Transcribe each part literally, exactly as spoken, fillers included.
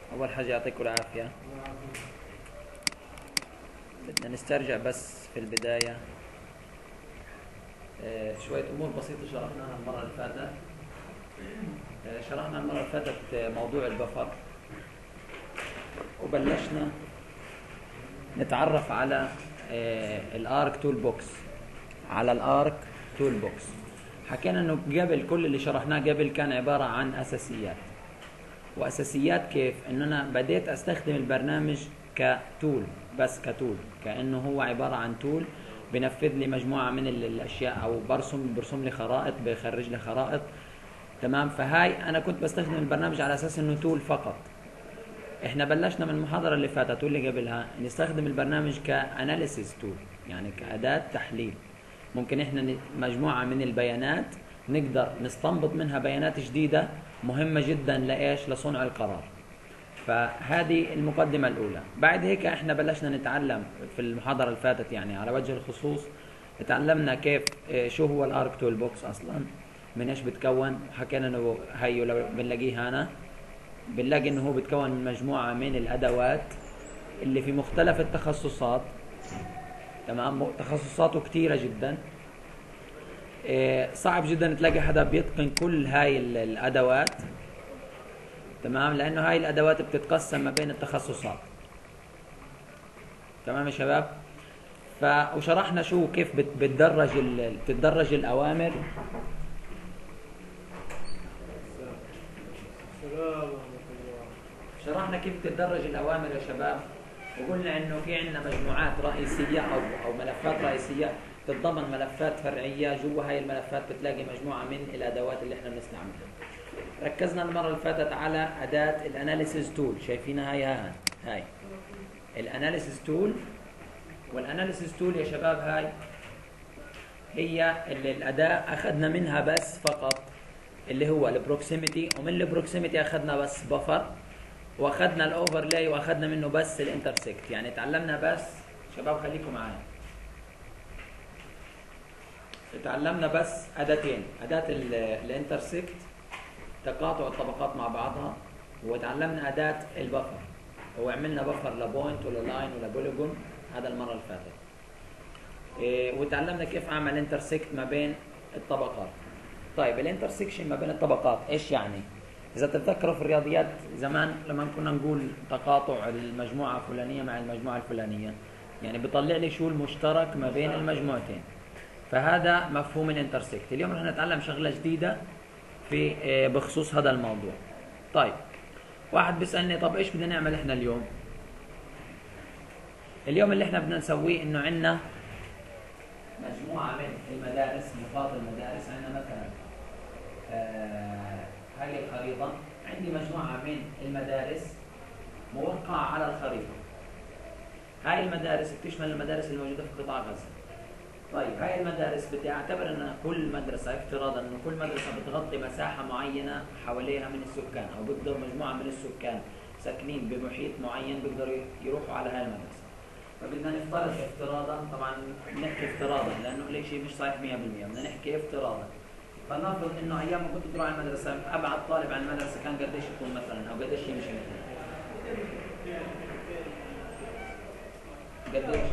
أول حاجة يعطيكم العافية. بدنا نسترجع بس في البداية آه شوية أمور بسيطة شرحناها المرة اللي فاتت. آه شرحنا المرة اللي فاتت آه موضوع البفر، وبلشنا نتعرف على آه الارك تول بوكس على الارك تول بوكس. حكينا انه قبل كل اللي شرحناه قبل كان عبارة عن أساسيات. وأساسيات كيف؟ إن أنا بديت أستخدم البرنامج كتول، بس كتول، كأنه هو عبارة عن تول بنفذ لي مجموعة من الأشياء، أو برسم برسم لي خرائط، بخرج لي خرائط. تمام. فهاي أنا كنت بستخدم البرنامج على أساس إنه تول فقط. إحنا بلشنا من المحاضرة اللي فاتت واللي قبلها نستخدم البرنامج كأناليسيس تول، يعني كأداة تحليل. ممكن إحنا مجموعة من البيانات نقدر نستنبط منها بيانات جديدة مهمة جدا لإيش؟ لصنع القرار. فهذه المقدمة الأولى. بعد هيك إحنا بلشنا نتعلم في المحاضرة اللي فاتت، يعني على وجه الخصوص تعلمنا كيف شو هو الارك تول بوكس أصلا، من إيش بتكون. حكينا إنه هيو لو بنلاقيه هنا بنلاقي إنه هو بتكون من مجموعة من الأدوات اللي في مختلف التخصصات. تمام. تخصصاته كتيرة جدا. صعب جدا تلاقي حدا بيتقن كل هاي الأدوات. تمام. لأنه هاي الأدوات بتتقسم ما بين التخصصات. تمام يا شباب. ف وشرحنا شو كيف بتدرج بتدرج الأوامر. شرحنا كيف بتدرج الأوامر يا شباب، وقلنا إنه في عندنا مجموعات رئيسية أو أو ملفات رئيسية تتضمن ملفات فرعية. جوا هاي الملفات بتلاقي مجموعة من الأدوات اللي إحنا بنستعملها. ركزنا المرة اللي فاتت على أداة الأناليسيس تول. شايفينها هاي هاي هاي الأناليسيس تول. والأناليسيس تول يا شباب هاي هي اللي الأداة أخذنا منها بس فقط اللي هو البروكسيميتي، ومن البروكسيميتي أخذنا بس بفر، وأخذنا الأوفرلاي وأخذنا منه بس الانترسكت. يعني تعلمنا بس شباب، خليكم معايا، تعلمنا بس أداتين: أداة الانترسكت تقاطع الطبقات مع بعضها، وتعلمنا أداة البفر، وعملنا بفر لبوينت ولا لاين ولا بوليجون. هذا المرة اللي فاتت. إيه وتعلمنا كيف أعمل انترسكت ما بين الطبقات. طيب الانترسكشن ما بين الطبقات إيش يعني؟ إذا تتذكروا في الرياضيات زمان لما كنا نقول تقاطع المجموعة الفلانية مع المجموعة الفلانية، يعني بيطلع لي شو المشترك ما بين المجموعتين. فهذا مفهوم الانترسكت. اليوم رح نتعلم شغلة جديدة في بخصوص هذا الموضوع. طيب واحد بيسألني طب ايش بدنا نعمل احنا اليوم؟ اليوم اللي احنا بدنا نسويه انه عندنا مجموعة من المدارس، نقاط المدارس. عندنا مثلا آه هاي الخريطة، عندي مجموعة من المدارس موقعة على الخريطة. هاي المدارس بتشمل المدارس الموجودة في قطاع غزة. طيب هاي المدارس بدي اعتبر ان كل مدرسة، افتراضا ان كل مدرسة بتغطي مساحة معينة حواليها من السكان، او بيقدر مجموعة من السكان ساكنين بمحيط معين بيقدروا يروحوا على هاي المدرسة. فبدنا نفترض افتراضا، طبعا نحكي افتراضا لانه ليك شيء مش صحيح مية بالمية، بدنا نحكي افتراضا. فلنفرض انه ايام ما كنت تروح على المدرسة ابعد طالب عن المدرسة كان قديش يكون مثلا، او قديش يمشي مثلا؟ قديش؟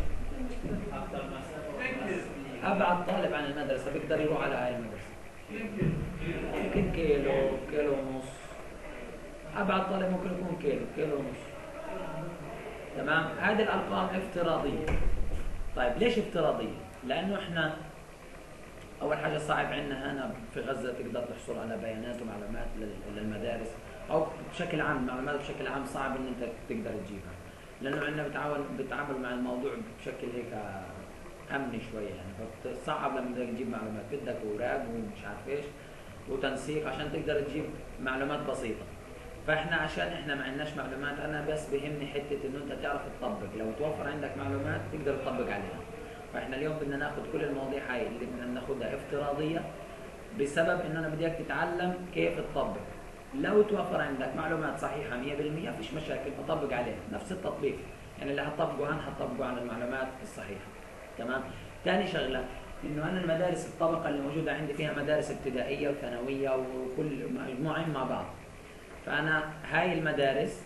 أبعد طالب عن المدرسة بيقدر يروح على هاي المدرسة يمكن كيلو، كيلو ونص. أبعد طالب ممكن يكون كيلو، كيلو ونص. تمام. هذه الأرقام افتراضية. طيب ليش افتراضية؟ لأنه إحنا أول حاجة صعب عندنا هنا في غزة تقدر تحصل على بيانات ومعلومات للمدارس، أو بشكل عام معلومات بشكل عام صعب إن أنت تقدر تجيبها، لأنه عندنا بتعامل بتعامل مع الموضوع بشكل هيك امني شويه. يعني فصعب لما بدك تجيب معلومات، بدك اوراق ومش عارف ايش وتنسيق عشان تقدر تجيب معلومات بسيطه. فاحنا عشان احنا ما عندناش معلومات، انا بس بهمني حته انه انت تعرف تطبق. لو توفر عندك معلومات تقدر تطبق عليها. فاحنا اليوم بدنا ناخذ كل المواضيع هاي اللي بدنا ناخذها افتراضيه، بسبب انه انا بدي اياك تتعلم كيف تطبق. لو توفر عندك معلومات صحيحه مية بالمية فيش مشاكل، اطبق عليها نفس التطبيق. يعني اللي هتطبقه هن هتطبقه على المعلومات الصحيحه. تمام. ثاني شغله انه انا المدارس الطبقه اللي موجوده عندي فيها مدارس ابتدائيه وثانويه وكل مجموعين مع بعض. فانا هاي المدارس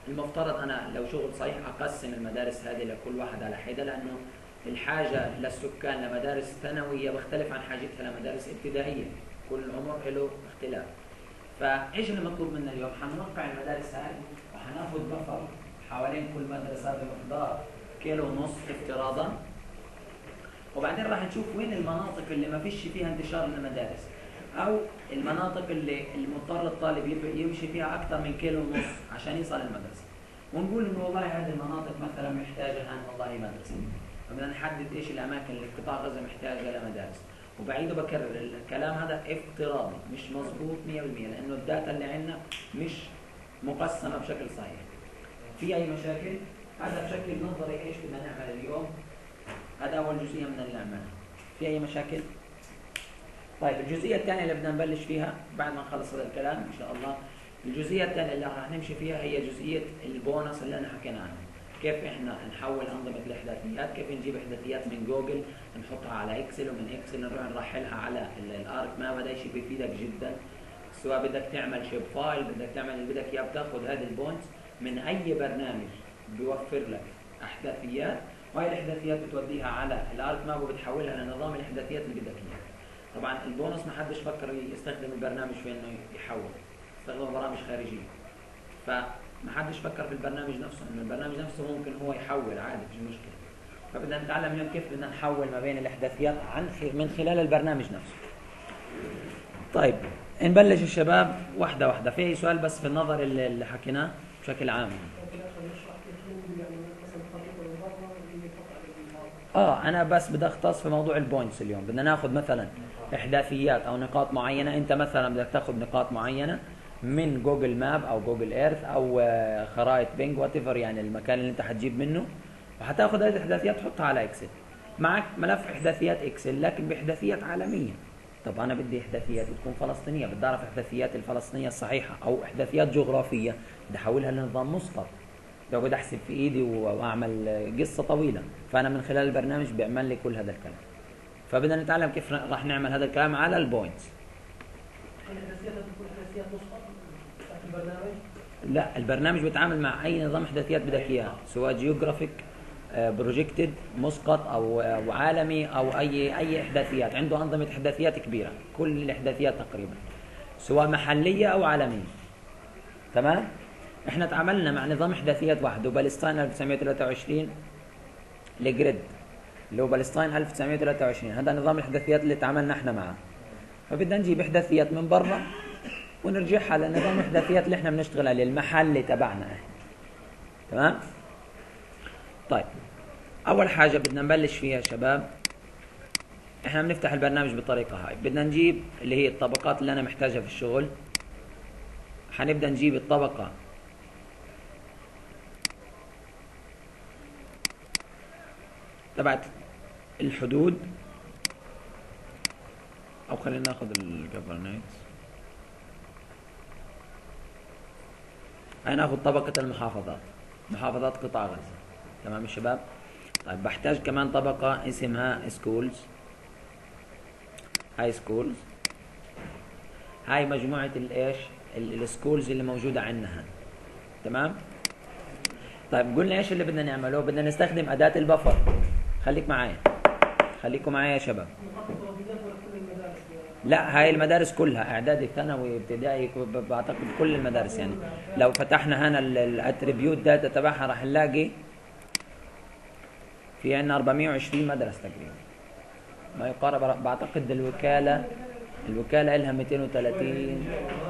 المفترض انا لو شغل صحيح اقسم المدارس هذه لكل واحد على حده، لانه الحاجه للسكان لمدارس ثانويه بختلف عن حاجتها لمدارس ابتدائيه، كل عمر له اختلاف. فايش اللي مطلوب منا اليوم؟ حنوقع المدارس هذه وحناخذ بفر حوالين كل مدرسه بمقدار كيلو ونص افتراضا، وبعدين راح نشوف وين المناطق اللي ما فيش فيها انتشار للمدارس، او المناطق اللي المضطر الطالب يمشي فيها اكثر من كيلو ونص عشان يصل المدرسه، ونقول انه والله هذه المناطق مثلا محتاجه الان والله مدرسه، فبدنا نحدد ايش الاماكن اللي قطاع غزه محتاجه لمدارس. وبعيد وبكرر الكلام هذا افتراضي مش مظبوط مية بالمية، لانه الداتا اللي عندنا مش مقسمه بشكل صحيح. في اي مشاكل؟ هذا بشكل نظري ايش بدنا نعمل اليوم، هذا اول جزئيه من اللي نعملها. في اي مشاكل؟ طيب الجزئيه الثانيه اللي بدنا نبلش فيها بعد ما نخلص هذا الكلام ان شاء الله، الجزئيه الثانيه اللي راح نمشي فيها هي جزئيه البونص اللي انا حكينا عنها. كيف احنا نحول انظمه الاحداثيات، كيف نجيب احداثيات من جوجل نحطها على اكسل، ومن اكسل نروح نرحلها على الارك ماب. هذا شيء بيفيدك جدا، سواء بدك تعمل شيب فايل، بدك تعمل اللي بدك اياه، بتاخذ هذه البوينتس من اي برنامج بيوفر لك احداثيات، وهي الاحداثيات بتوديها على الارك ماب وبتحولها لنظام الاحداثيات اللي بدك اياه. طبعا البونص ما حدش فكر يستخدم البرنامج في انه يحول، استخدم برامج خارجيه، فما حدش فكر في البرنامج نفسه، انه البرنامج نفسه ممكن هو يحول عادي مش مشكله. فبدنا نتعلم اليوم كيف بدنا نحول ما بين الاحداثيات عن من خلال البرنامج نفسه. طيب نبلش الشباب واحده واحده. في اي سؤال بس في النظر اللي, اللي حكيناه بشكل عام؟ اه انا بس بدي اختص في موضوع البوينتس اليوم. بدنا ناخذ مثلا احداثيات او نقاط معينه، انت مثلا بدك تاخذ نقاط معينه من جوجل ماب او جوجل ايرث او خرائط بينج وات ايفر، يعني المكان اللي انت حتجيب منه، وحتاخذ هذه الاحداثيات تحطها على اكسل. معك ملف احداثيات اكسل لكن باحداثيات عالميه. طب انا بدي احداثيات تكون فلسطينيه، بدي اعرف احداثيات الفلسطينيه الصحيحه، او احداثيات جغرافيه بدي احولها لنظام مسقط، بقعد احسب في ايدي واعمل قصه طويله. فانا من خلال البرنامج بيعمل لي كل هذا الكلام. فبدنا نتعلم كيف راح نعمل هذا الكلام على البوينتس. الاحداثيات تكون احداثيات مسقط تحت البرنامج؟ لا، البرنامج بيتعامل مع اي نظام احداثيات بدك اياه، سواء جيوغرافيك، بروجكتد، مسقط او عالمي، او اي اي احداثيات. عنده انظمه احداثيات كبيره، كل الاحداثيات تقريبا سواء محليه او عالميه. تمام؟ احنا تعاملنا مع نظام احداثيات واحد، وبالستاين ألف وتسعمائة وثلاثة وعشرين لجريد، اللي هو بالستاين ألف وتسعمائة وثلاثة وعشرين. هذا نظام الاحداثيات اللي تعاملنا احنا معه. فبدنا نجيب احداثيات من برا ونرجعها لنظام الاحداثيات اللي احنا بنشتغل عليه، المحلي تبعنا احنا. تمام؟ طيب اول حاجه بدنا نبلش فيها يا شباب، احنا بنفتح البرنامج بالطريقه هاي. بدنا نجيب اللي هي الطبقات اللي انا محتاجها في الشغل. حنبدا نجيب الطبقه تبعت الحدود، او خلينا ناخذ الجفرنيتس. هناخذ طبقه المحافظات، محافظات قطاع غزه. تمام يا شباب؟ طيب بحتاج كمان طبقه اسمها سكولز، هاي سكولز، هاي مجموعه الايش السكولز اللي موجوده عندنا. تمام؟ طيب قلنا ايش اللي بدنا نعمله؟ بدنا نستخدم اداه البفر. خليك معايا، خليكم معايا يا شباب. لا، هاي المدارس كلها، اعدادي ثانوي ابتدائي، بعتقد كل المدارس. يعني لو فتحنا هنا الاتريبيوت داتا تبعها راح نلاقي في عندنا أربعمائة وعشرين مدرسه تقريبا، ما يقارب. بعتقد الوكاله الوكاله لها مئتين وثلاثين.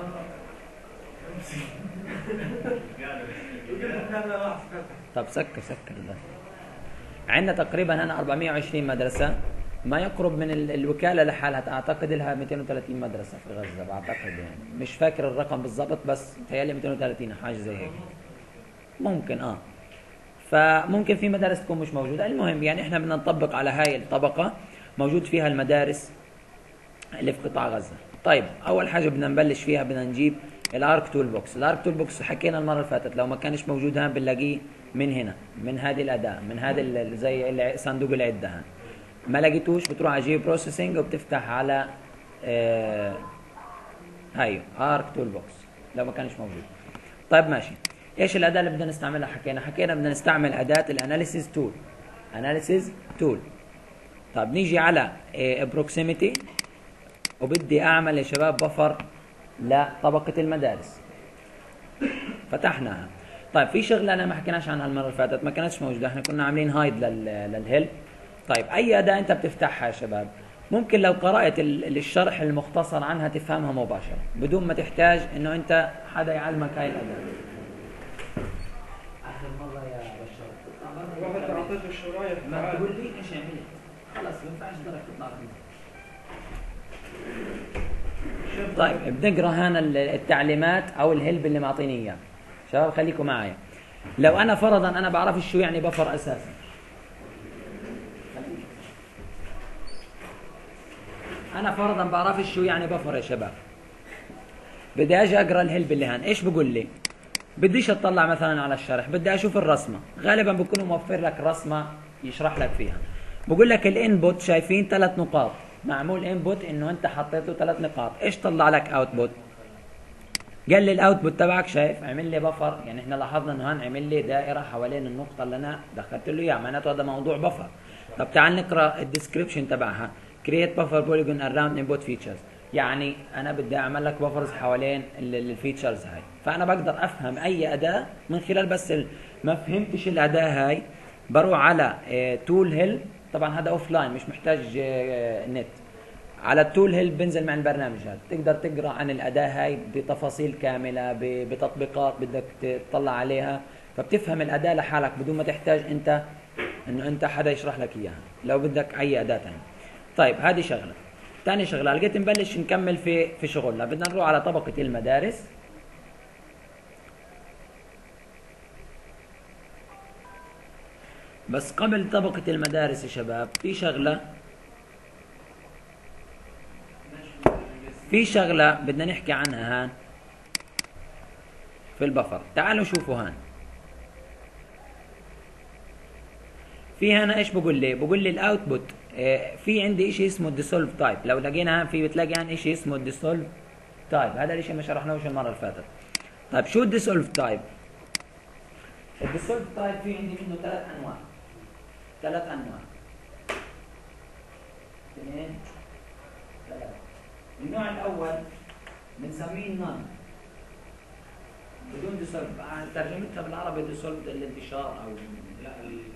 طب سكر سكر ده. عندنا تقريبا هنا أربعمائة وعشرين مدرسه، ما يقرب من الوكاله لحالها اعتقد لها مئتين وثلاثين مدرسه في غزه بعتقد، يعني مش فاكر الرقم بالضبط بس متهيألي مئتين وثلاثين حاجه زي هيك. ممكن اه فممكن في مدارس تكون مش موجوده. المهم يعني احنا بدنا نطبق على هاي الطبقه موجود فيها المدارس اللي في قطاع غزه. طيب اول حاجه بدنا نبلش فيها، بدنا نجيب الارك تول بوكس. الارك تول بوكس حكينا المره اللي فاتت لو ما كانش موجود هنا بنلاقيه من هنا، من هذه الاداه، من هذا زي صندوق العده. هان ما لقيتوش بتروح على جي بروسيسنج وبتفتح على آه هاي ارك تول بوكس لو ما كانش موجود. طيب ماشي. ايش الاداه اللي بدنا نستعملها؟ حكينا حكينا بدنا نستعمل اداه الاناليسيز تول. اناليسيز تول. طيب نيجي على بروكسيميتي، وبدي اعمل يا شباب بفر لطبقه المدارس. فتحناها. طيب في شغله انا ما حكيناش عنها المره اللي فاتت، ما كانتش موجوده، احنا كنا عاملين هايد للهيلب. طيب اي اداه انت بتفتحها يا شباب ممكن لو قرات الشرح المختصر عنها تفهمها مباشره بدون ما تحتاج انه انت حدا يعلمك هاي الاداه. اخر مره يا بشار الواحد اعطيته الشرايح ما تقول لي ايش عملت؟ خلص ما ينفعش ضلك تطلع منها. طيب بنقرا هنا التعليمات او الهلب اللي معطيني اياه. شباب خليكم معايا. لو انا فرضا انا بعرفش شو يعني بفر اساسا، انا فرضا بعرفش شو يعني بفر يا شباب، بدي اجي اقرا الهلب اللي هان ايش بقول لي؟ بديش اطلع مثلا على الشرح، بدي اشوف الرسمه، غالبا بكون موفر لك رسمه يشرح لك فيها. بقول لك الانبوت شايفين ثلاث نقاط، معمول انبوت انه انت حطيته ثلاث نقاط، ايش طلع لك اوتبوت؟ قال لي الاوتبوت تبعك شايف عمل لي بفر، يعني احنا لاحظنا انه هان عمل لي دائره حوالين النقطه اللي انا دخلت له اياها، معناته هذا موضوع بفر. طب تعال نقرا الديسكربشن تبعها، create buffer polygon around input features، يعني انا بدي اعمل لك بفرز حوالين الفيتشرز هاي. فانا بقدر افهم اي اداه من خلال بس ما فهمتش الاداه هاي بروح على تول هيل، طبعا هذا اوف لاين مش محتاج نت، على التول هيل بنزل مع البرنامج هذا تقدر تقرا عن الاداه هاي بتفاصيل كامله بتطبيقات بدك تطلع عليها، فبتفهم الاداه لحالك بدون ما تحتاج انت انه انت حدا يشرح لك اياها لو بدك اي اداه ثانيه. طيب هذه شغله. ثاني شغله لقيت نبلش نكمل في في شغلنا، بدنا نروح على طبقه المدارس. بس قبل طبقه المدارس يا شباب في شغله في شغله بدنا نحكي عنها هان في البفر. تعالوا شوفوا هان في هنا ايش بقول لي؟ بقول لي الاوتبوت اه في عندي شيء اسمه الديسولف تايب، لو لقينا هان في بتلاقي هان شيء اسمه الديسولف تايب، هذا الشيء ما شرحناهوش المره اللي فاتت. طيب شو الديسولف تايب؟ الديسولف تايب في عندي منه ثلاث انواع. ثلاث انواع اثنين ثلاثة. النوع الاول بنسميه نون بدون ديسولف، ترجمتها بالعربي ديسولف الانتشار او لا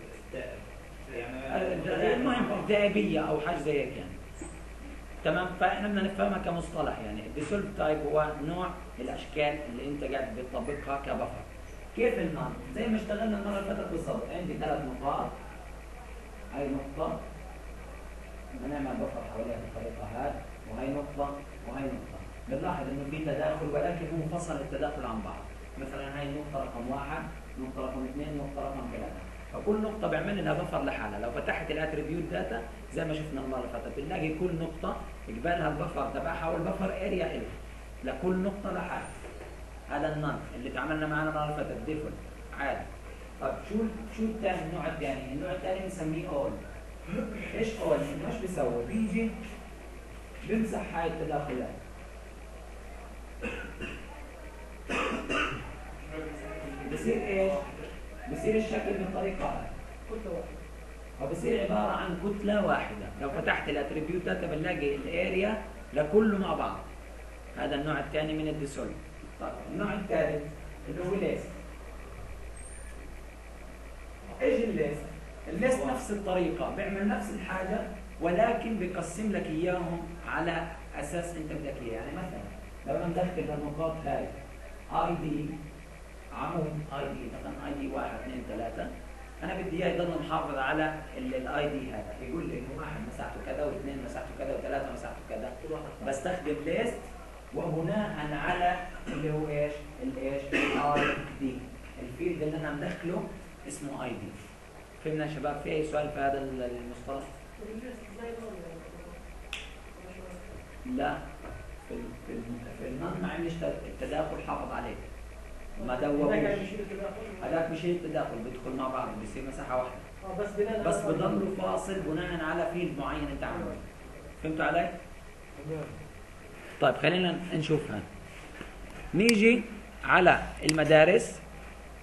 يعني المهم ذئبيه او حاجه زي هيك يعني. تمام، فاحنا بدنا نفهمها كمصطلح. يعني الديسولف تايب هو نوع الاشكال اللي انت قاعد بتطبقها كبفر. كيف النون؟ زي ما اشتغلنا المره اللي فاتت بالضبط، عندي ثلاث نقاط، هاي نقطه بنعمل بفر حواليها بالطريقه هاي، وهي نقطه وهي نقطه. بنلاحظ انه في تداخل ولكن هو فصل التداخل عن بعض. مثلا هاي النقطه رقم واحد، نقطه رقم اثنين، نقطه رقم ثلاثه، فكل نقطه بيعمل لها بفر لحالها. لو فتحت الاتريبيوت داتا زي ما شفنا المره اللي فاتت بنلاقي كل نقطه قبالها البفر تبعها والبفر اريا إلها لكل نقطه لحالها. هذا النون اللي تعاملنا معاه المره اللي فاتت ديفولت عادي. طيب شو شو الثاني؟ النوع الثاني، النوع الثاني بنسميه اول. ايش اول؟ ايش بيسوي؟ بيجي بمسح هاي التداخلات. بصير ايش؟ بصير الشكل بالطريقه هاي كتله واحده، فبصير عباره عن كتله واحده. لو فتحت الاتريبيوت داتا بنلاقي الاريا لكله مع بعض. هذا النوع الثاني من الديسولف. طيب النوع الثالث اللي هو ليست. ايش الليست؟ الليست نفس الطريقه، بيعمل نفس الحاجه ولكن بيقسم لك اياهم على اساس انت بدك اياه. يعني مثلا لو انا مدخل النقاط هاي اي دي عمود اي دي مثلا اي دي واحد اثنين ثلاثه، انا بدي اياه يضل محافظ على الاي دي هذا، يقول لي انه واحد مساحته كذا واثنين مساحته كذا وثلاثه مساحته كذا. بستخدم ليست وبناء على اللي هو ايش؟ الايش؟ الاي دي، الفيلد اللي انا مدخله اسمه اي دي. فهمنا يا شباب؟ في اي سؤال في هذا المصطلح؟ لا، في في في النون ما عملش التداخل، حافظ عليه ما دوبوش. هذاك بشيل التداخل بيدخل مع بعض بيصير مساحه واحده بس بس بضل فاصل بناء على فيلد معين انت عامله. فهمتوا علي؟ طيب خلينا نشوف هان. نيجي على المدارس.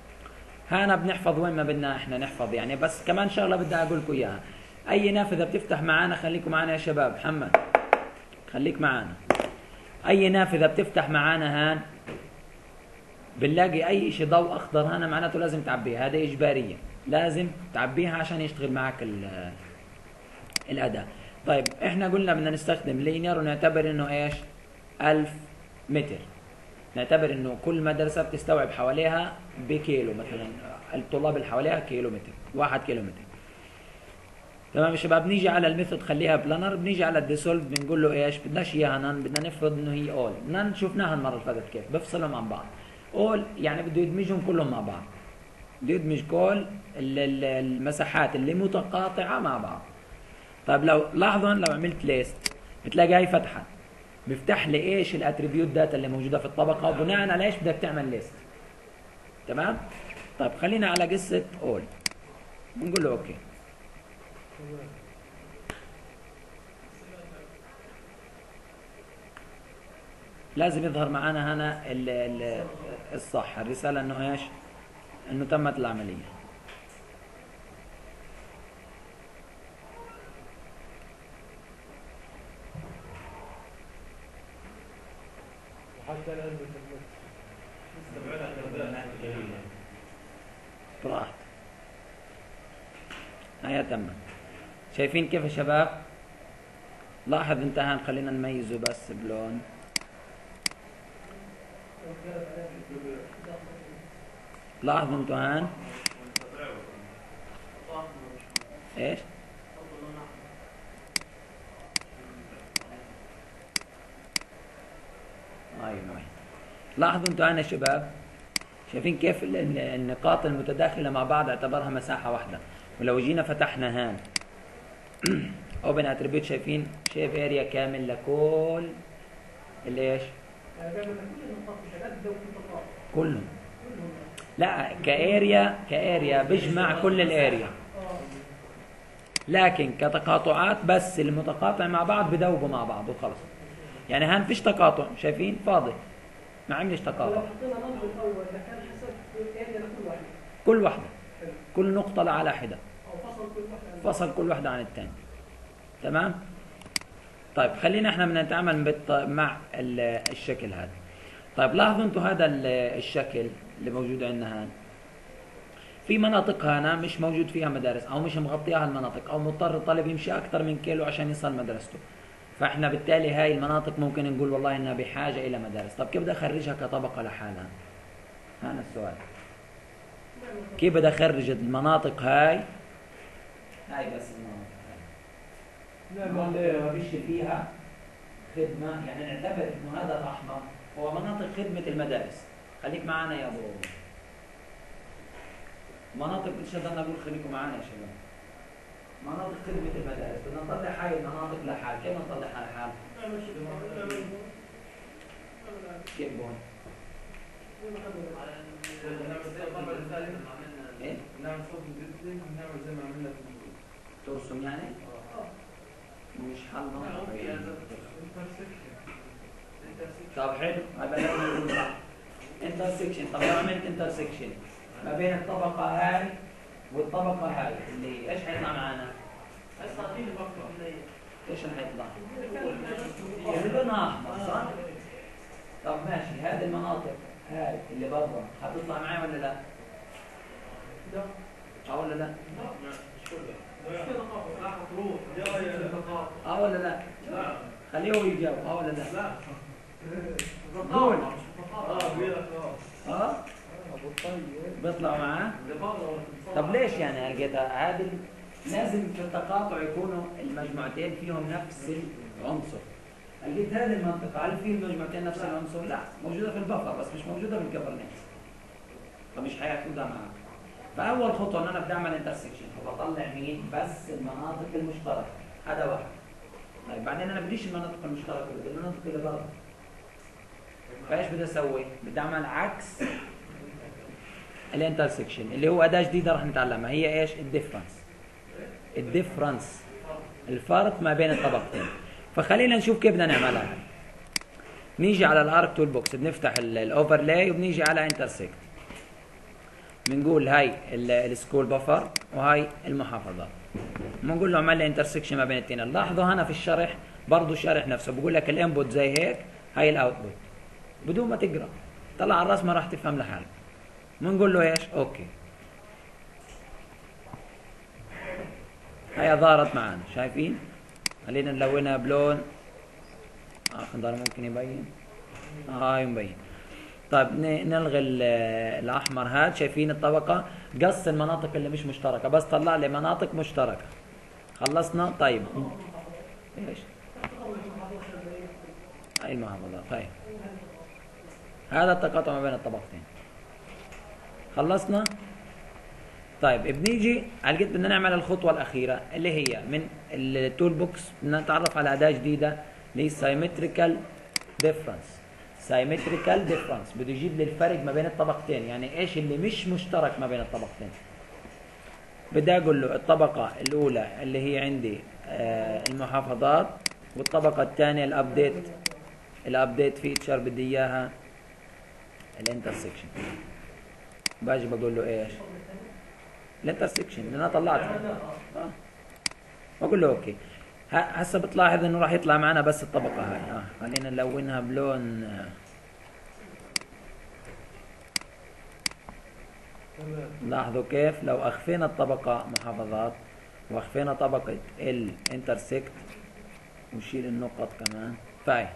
هنا بنحفظ وين ما بدنا احنا نحفظ يعني. بس كمان شغله بدي اقول لكم اياها، اي نافذه بتفتح معانا، خليكم معانا يا شباب. محمد خليك معانا. اي نافذه بتفتح معانا هان بنلاقي اي شيء ضوء اخضر هنا معناته لازم تعبيها، هذا اجباريه، لازم تعبيها عشان يشتغل معك الاداء. طيب احنا قلنا بدنا نستخدم لينير ونعتبر انه ايش؟ ألف متر. نعتبر انه كل مدرسه بتستوعب حواليها بكيلو، مثلا الطلاب اللي حواليها كيلو متر، واحد كيلو متر. تمام يا شباب. بنيجي على الميثود خليها بلانر، بنيجي على الديسولف بنقول له ايش؟ بدناش اياها نان، بدنا نفرض انه هي اول. نان شفناها المره اللي فاتت كيف بفصلهم عن بعض. اول يعني بده يدمجهم كلهم مع بعض، بده يدمج كل المساحات اللي متقاطعه مع بعض. طيب لو لاحظوا لو عملت ليست بتلاقي هي فتحه، بيفتح لي ايش؟ الاتريبيوت داتا اللي موجوده في الطبقه، وبناء على ايش بدك تعمل ليست. تمام؟ طيب خلينا على قصه اول، بنقول له اوكي. لازم يظهر معنا هنا ال ال الصح، الرساله انه ايش؟ انه تمت العمليه. حتى الان بتمت براحت. هيا تمت. شايفين كيف يا شباب؟ لاحظ انت هان، خلينا نميزه بس بلون. لاحظوا انتوا هان ايش؟ ايوه لاحظوا انتوا هان يا شباب، شايفين كيف النقاط المتداخله مع بعض اعتبرها مساحه واحده. ولو جينا فتحنا هان اوبن اتريبيوت، شايفين شيب اريا كامل لكل الايش؟ كلهم. لا كاريا، كاريا بيجمع كل الاريا، لكن كتقاطعات بس المتقاطع مع بعض بدوبوا مع بعض وخلص. يعني هان فيش تقاطع، شايفين فاضي ما عملش تقاطع. كل واحده، كل نقطه على حده، فصل كل واحده عن الثاني. تمام؟ طيب خلينا احنا بدنا نتعامل مع الشكل هذا. طيب لاحظوا انتم هذا الشكل اللي موجود عندنا هان، في مناطق هنا مش موجود فيها مدارس او مش مغطياها المناطق، او مضطر الطالب يمشي اكثر من كيلو عشان يصل مدرسته. فاحنا بالتالي هاي المناطق ممكن نقول والله انها بحاجه الى مدارس. طب كيف بدي اخرجها كطبقه لحالها؟ هذا السؤال. كيف بدي اخرج المناطق هاي؟ هاي بس المناطق هاي ما فيش فيها خدمه، يعني نعتبر انه هذا الاحمر هو مناطق خدمه المدارس. خليك معنا يا ابو مناطق، مش بدنا نقول خليكم معنا يا شباب. مناطق خدمه المدارس بدنا نطلع هاي المناطق لحال. كيف نطلعها لحال؟ كيف بون؟ ايه؟ نعمل صوت جدا ونعمل زي ما عملنا في الفيديو. ترسم يعني؟ مش حل منطقي. طب حلو، هذا لازم نقول انترسكشن. طب لو عملت انترسكشن ما بين الطبقة هاي والطبقة هاي اللي ايش حيطلع معنا؟ ايش حيطلع؟ اللي لونها احمر صح؟ طب ماشي، هذه المناطق هاي اللي برا حتطلع معي ولا لا؟ لا. اه ولا لا؟ مش كلها. اه ولا لا؟ لا. خليه هو يجاوب. اه ولا لا؟ لا. قول. اه اه ابو الطيب بيطلعوا معاه؟ طب ليش يعني لقيتها هذه؟ لازم في التقاطع يكونوا المجموعتين فيهم نفس العنصر. لقيت هذه المنطقة هل في المجموعتين نفس العنصر؟ لا، موجودة في البفر بس مش موجودة في الجفرنس، فمش هياخدها معك. فأول خطوة إن أنا بدي أعمل انترسكشن، فبطلع مين؟ بس المناطق المشتركة، هذا واحد. طيب بعدين أنا بديش المناطق المشتركة، بدي المناطق اللي برا. فايش بدي أسوي؟ بدي أعمل عكس الانترسكشن اللي هو أداة جديدة رح نتعلمها، هي إيش؟ الديفرنس. الديفرنس الفرق ما بين الطبقتين. فخلينا نشوف كيف بدنا نعملها. نيجي على الارك تول بوكس، بنفتح الاوفرلاي وبنيجي على انترسكت. بنقول هاي السكول بفر وهاي المحافظات. بنقول له اعمل لي انترسكشن ما بين الاثنين. لاحظوا هنا في الشرح برضه الشرح نفسه بقول لك الانبوت زي هيك، هاي الاوتبوت، بدون ما تقرا طلع على الراس ما راح تفهم لحالك. بنقول له ايش؟ اوكي. هاي ظهرت معنا، شايفين؟ خلينا نلونها بلون اخضر ممكن يبين. هاي مبين. طيب نلغي الاحمر هذا. شايفين الطبقه؟ قص المناطق اللي مش مشتركه، بس طلع لي مناطق مشتركه. خلصنا؟ طيب ايش؟ هاي المحافظات. طيب هذا التقاطع ما بين الطبقتين. خلصنا؟ طيب بنيجي على قد بدنا نعمل الخطوه الاخيره اللي هي من التول بوكس، بدنا نتعرف على اداه جديده اللي هي سايمتريكال ديفرنس. سايمتريكال ديفرنس بده يجيب لي الفرق ما بين الطبقتين، يعني ايش اللي مش مشترك ما بين الطبقتين. بدي اقول له الطبقه الاولى اللي هي عندي آه المحافظات، والطبقه الثانيه الابديت الابديت فيتشر بدي اياها الانترسكشن. باجي بقول له ايش؟ الانترسكشن اللي انا طلعتها. اه بقول له اوكي. هسه بتلاحظ انه راح يطلع معنا بس الطبقه هاي. اه خلينا نلونها بلون آه. لاحظوا كيف لو اخفينا الطبقه محافظات واخفينا طبقه الانترسكت ونشيل النقط كمان، فاي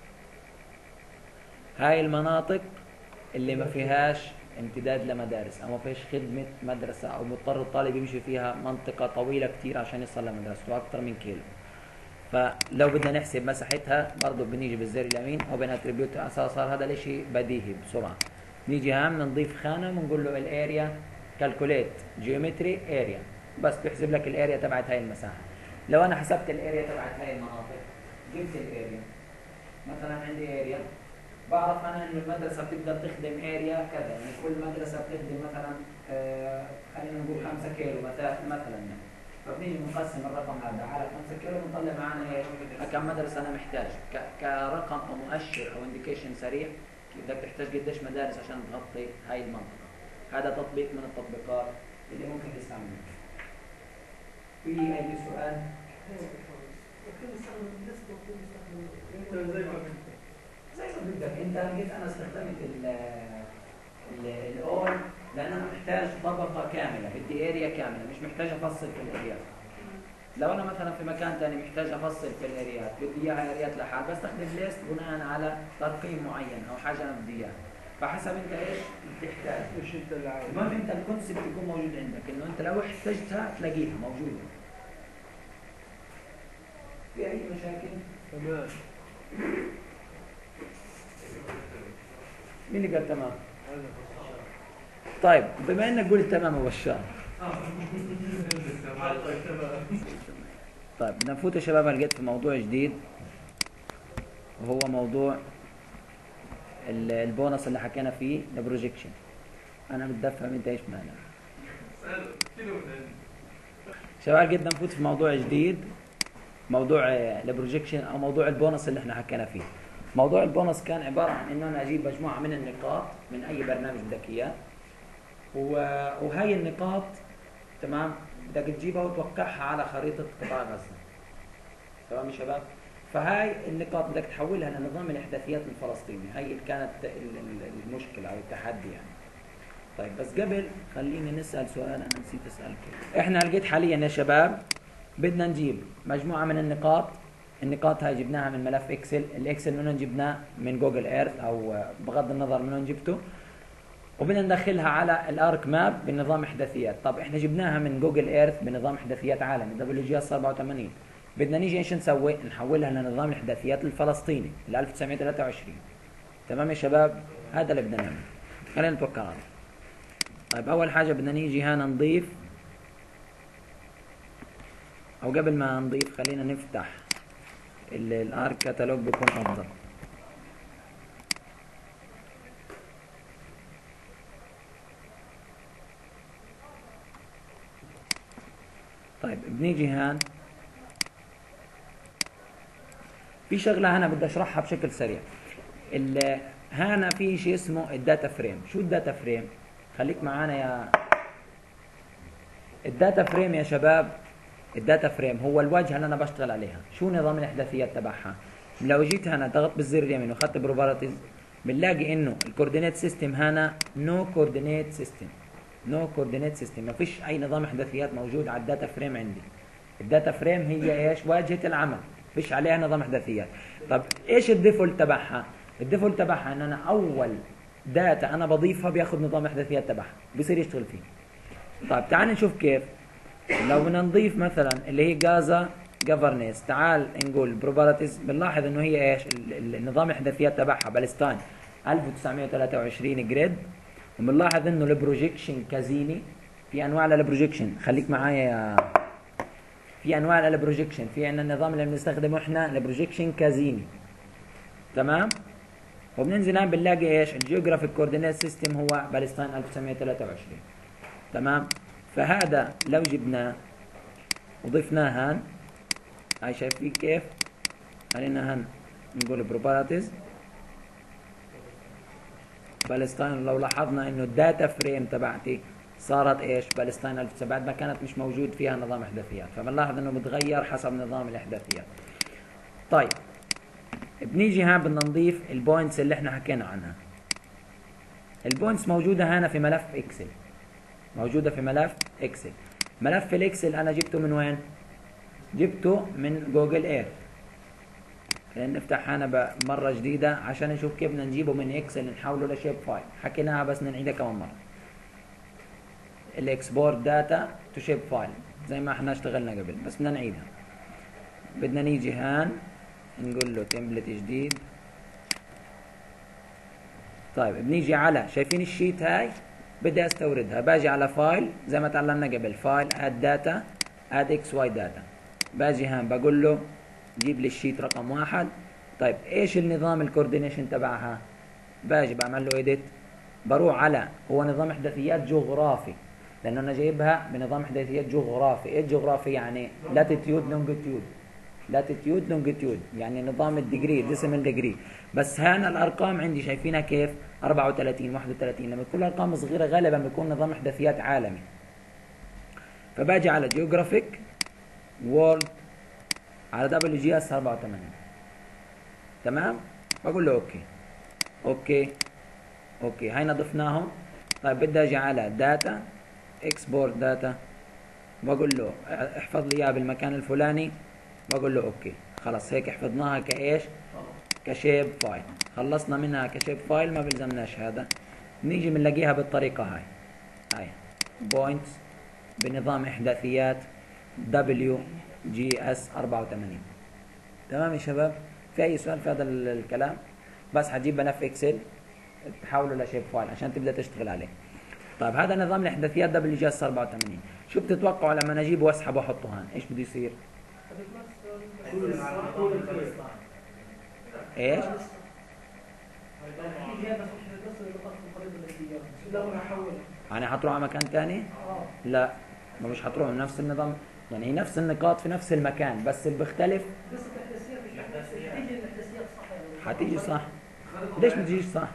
هاي المناطق اللي ما فيهاش امتداد لمدارس او ما فيش خدمه مدرسه او مضطر الطالب يمشي فيها منطقه طويله كثير عشان يوصل لمدرسته اكثر من كيلو. فلو بدنا نحسب مساحتها برضه بنيجي بالزر اليمين او بين اتريبيوت. صار هذا الشيء بديهي بسرعه. نيجي هام نضيف خانه ونقول له الاريا كالكوليت جيومتري اريا، بس بيحسب لك الاريا تبعت هاي المساحه. لو انا حسبت الاريا تبعت هاي المناطق، جبت الاريا مثلا عندي اريا، بعرف انا انه المدرسه بتقدر تخدم اريا كذا، يعني كل مدرسه بتخدم مثلا آه خلينا نقول خمسة كيلو مثلا مثلا يعني. فبنيجي نقسم الرقم هذا على خمسة كيلو ونطلع معنا ايه؟ كم مدرسه انا محتاج كرقم او مؤشر او انديكيشن سريع بدك تحتاج قديش مدارس عشان تغطي هاي المنطقه. هذا تطبيق من التطبيقات اللي ممكن تستعملها. في اي سؤال؟ زي ما بدك انت. لقيت انا استخدمت ال الاول لان انا محتاج طبقه كامله، بدي اريا كامله، مش محتاج افصل في الاريات. لو انا مثلا في مكان ثاني محتاج افصل في الاريات، بدي اياها اريات لحال، بستخدم ليست بناء على ترقيم معين او حاجه انا بدي اياها. فحسب انت ايش بتحتاج. ايش انت اللي عايزه. المهم انت الكونسبت يكون موجود عندك، انه انت لو احتجتها تلاقيها موجوده. في اي مشاكل؟ تمام. مين اللي قال تمام؟ طيب بما انك قلت تمام يا بشار. طيب بدنا نفوت يا شباب. لقيت في موضوع جديد وهو موضوع البونص اللي حكينا فيه البروجيكشن. انا بدي افهم انت ايش معنى. شباب بدنا نفوت في موضوع جديد، موضوع البروجيكشن او موضوع البونص اللي احنا حكينا فيه. موضوع البونص كان عباره عن انه انا اجيب مجموعه من النقاط من اي برنامج بدك اياه، وهي النقاط تمام بدك تجيبها وتوقعها على خريطه قطاع غزه. تمام يا شباب؟ فهاي النقاط بدك تحولها لنظام الاحداثيات الفلسطيني. هي كانت المشكله او التحدي يعني. طيب بس قبل خليني نسال سؤال انا نسيت اسالك. احنا لقيت حاليا يا شباب بدنا نجيب مجموعه من النقاط. النقاط هاي جبناها من ملف اكسل. الاكسل من وين جبناه؟ من جوجل ايرث او بغض النظر من وين جبته، وبدنا ندخلها على الارك ماب بنظام احداثيات. طب احنا جبناها من جوجل ايرث بنظام احداثيات عالمي دبليو جي اس أربعة وثمانين. بدنا نيجي ايش نسوي؟ نحولها لنظام الاحداثيات الفلسطيني ل ألف وتسعمئة وثلاثة وعشرين. تمام يا شباب؟ هذا اللي بدنا نعمله. خلينا نتوكل على الله. طيب اول حاجه بدنا نيجي هنا نضيف، او قبل ما نضيف خلينا نفتح الارك كتالوج بيكون افضل. طيب بنيجي هان في شغله هنا بدي اشرحها بشكل سريع. هنا في شيء اسمه الداتا فريم. شو الداتا فريم؟ خليك معانا يا الداتا فريم يا شباب. الداتا فريم هو الواجهه اللي انا بشتغل عليها. شو نظام الاحداثيات تبعها؟ لو جيت هنا ضغطت بالزر اليمين واخذت بروبرتيز بنلاقي انه الكوردينيت سيستم هنا نو كوردينيت سيستم. نو كوردينيت سيستم، ما فيش اي نظام احداثيات موجود على الداتا فريم عندي. الداتا فريم هي ايش؟ واجهه العمل، فيش عليها نظام احداثيات. طب ايش الديفولت تبعها؟ الديفولت تبعها ان انا اول داتا انا بضيفها بياخذ نظام احداثيات تبعها بيصير يشتغل فيه. طيب تعال نشوف كيف. لو بدنا نضيف مثلا اللي هي جازا جفرنس، تعال نقول بروبرتيز، بنلاحظ انه هي ايش؟ النظام الاحداثيات تبعها بالستاين ألف وتسعمئة وثلاثة وعشرين جريد. وبنلاحظ انه البروجيكشن كازيني. في انواع للبروجيكشن، خليك معايا يا في انواع للبروجيكشن. في عندنا النظام اللي بنستخدمه احنا البروجيكشن كازيني، تمام. وبننزل هون بنلاقي ايش؟ الجيوغرافيك كوردينيت سيستم هو بالستاين ألف وتسعمئة وثلاثة وعشرين، تمام. فهذا لو جبناه وضفناه هان، هاي شايفين كيف؟ خلينا هان نقول بروبرتيز بالستاين. لو لاحظنا انه الداتا فريم تبعتي صارت ايش؟ بالستاين ألف وتسعمئة، بعد ما كانت مش موجود فيها نظام احداثيات، فبنلاحظ انه بتغير حسب نظام الاحداثيات. طيب بنيجي هان بدنا نضيف البوينتس اللي احنا حكينا عنها. البوينتس موجوده هنا في ملف اكسل، موجوده في ملف اكسل. ملف الاكسل انا جبته من وين؟ جبته من جوجل اير. خلينا نفتح هنا مره جديده عشان نشوف كيف بدنا نجيبه من اكسل نحوله لشيب فايل. حكيناها بس نعيدها كمان مره. الاكسبورت داتا تو شيب فايل زي ما احنا اشتغلنا قبل، بس بدنا نعيدها. بدنا نيجي هان نقول له تمبلت جديد. طيب بنيجي على، شايفين الشيت هاي؟ بدي استوردها، باجي على فايل زي ما تعلمنا قبل، فايل اد داتا اد اكس واي داتا. باجي هان بقول له جيب لي الشيت رقم واحد. طيب ايش النظام الكوردينيشن تبعها؟ باجي بعمل له ايديت، بروح على، هو نظام احداثيات جغرافي لانه انا جايبها بنظام احداثيات جغرافي. ايه الجغرافي يعني؟ لاتيتيود لونجيتيود، لاتيتيود لونجيتيود يعني نظام الديجري، ديسيمال ديجري. بس هنا الارقام عندي شايفينها كيف؟ أربعة وثلاثين واحد وثلاثين. لما تكون الارقام صغيره غالبا بيكون نظام احداثيات عالمي. فباجي على جيوغرافيك وورلد على دبليو جي اس أربعة وثمانين، تمام. بقول له اوكي اوكي اوكي. هينا ضفناهم. طيب بدي اجي على داتا اكسبورت داتا، بقول له احفظ لي اياها بالمكان الفلاني. بقول له اوكي. خلص هيك حفظناها كايش؟ كشيب فايل. خلصنا منها كشيب فايل، ما بلزمناش هذا. نيجي بنلاقيها بالطريقه هاي. هاي بوينتس بنظام احداثيات دبليو جي اس أربعة وثمانين. تمام يا شباب؟ في اي سؤال في هذا الكلام؟ بس حتجيب ملف اكسل تحوله لشيب فايل عشان تبدا تشتغل عليه. طيب هذا نظام الاحداثيات دبليو جي اس أربعة وثمانين. شو بتتوقعوا لما اجيبه واسحبه واحطه هون؟ ايش بده يصير؟ ايش؟ يعني حتروح على مكان ثاني؟ لا، ما مش حتروح نفس النظام، يعني هي نفس النقاط في نفس المكان بس اللي بيختلف. حتيجي صح. ليش ما تجيش صح؟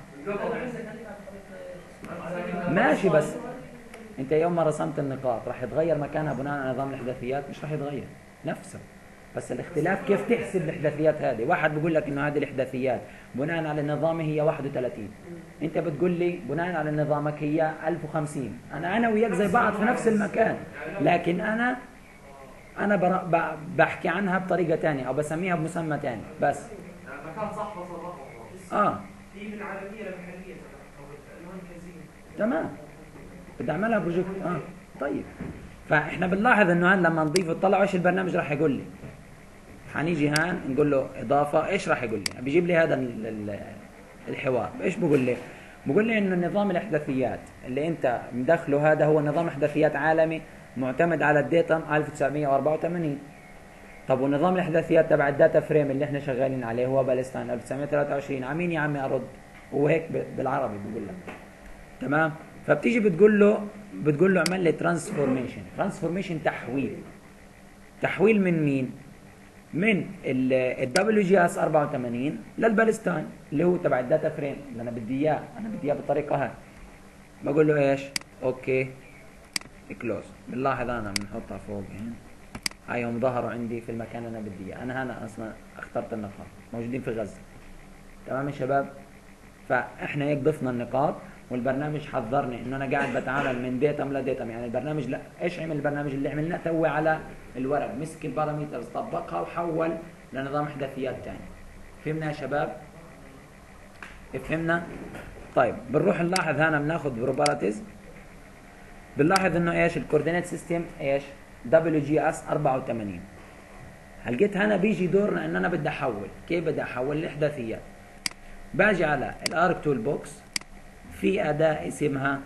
ماشي، بس انت يوم ما رسمت النقاط راح يتغير مكانها بناء على نظام الاحداثيات؟ مش راح يتغير نفسه، بس الاختلاف كيف تحسب الاحداثيات هذه. واحد بيقول لك انه هذه الاحداثيات بناء على نظامي هي واحد وثلاثين، انت بتقول لي بناء على نظامك هي ألف وخمسين. انا انا وياك زي بعض في نفس المكان، لكن انا انا بحكي عنها بطريقه ثانيه او بسميها بمسمى ثاني بس. المكان صح بس الرقم اه هي من عالميه لمحليه المركزيه. تمام، بدي اعملها بروجكت. اه طيب، فاحنا بنلاحظ انه هان لما نضيفه طلعوا ايش البرنامج راح يقول لي. حنيجي هان نقول له اضافه، ايش راح يقول لي؟ بيجيب لي هذا الحوار. ايش بقول لي؟ بقول لي انه نظام الاحداثيات اللي انت مدخله هذا هو نظام احداثيات عالمي معتمد على الديتم ألف وتسعمئة وأربعة وثمانين. طب ونظام الاحداثيات تبع الداتا فريم اللي احنا شغالين عليه هو بالستاين ألف وتسعمئة وثلاثة وعشرين. عمين يا عمي ارد؟ وهيك بالعربي بقول لك، تمام. فبتيجي بتقول له بتقول له اعمل لي ترانسفورميشن. ترانسفورميشن تحويل. تحويل من مين؟ من الدبليو جي اس أربعة وثمانين للبالستاين اللي هو تبع الداتا فريم اللي انا بدي اياه. انا بدي اياه بالطريقه هاي. بقول له ايش؟ اوكي كلوز. بنلاحظ انا بنحطها فوق هنا، هايهم ظهروا عندي في المكان اللي انا بدي اياه. انا هنا اصلا اخترت النقاط موجودين في غزه. تمام يا شباب؟ فاحنا هيك ضفنا النقاط، والبرنامج حذرني انه انا قاعد بتعامل من ديتم لديتم. يعني البرنامج لا، ايش عمل البرنامج اللي عملناه تو على الورق؟ مسك البارامترز طبقها وحول لنظام احداثيات ثاني. فهمنا يا شباب؟ فهمنا؟ طيب بنروح نلاحظ هنا بناخذ بروبرتيز، بنلاحظ انه ايش الكوردينيت سيستم ايش؟ دبليو جي اس أربعة وثمانين. لقيت هنا بيجي دورنا ان انا بدي احول. كيف بدي احول؟ الاحداثيات. باجي على الارك تول بوكس، في اداه اسمها